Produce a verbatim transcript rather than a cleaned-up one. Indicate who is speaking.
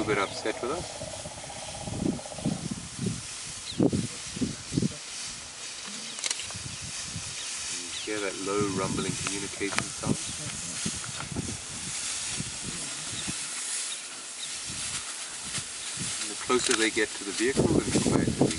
Speaker 1: bit upset with us. You hear that low rumbling communication sound? And the closer they get to the vehicle, the quieter.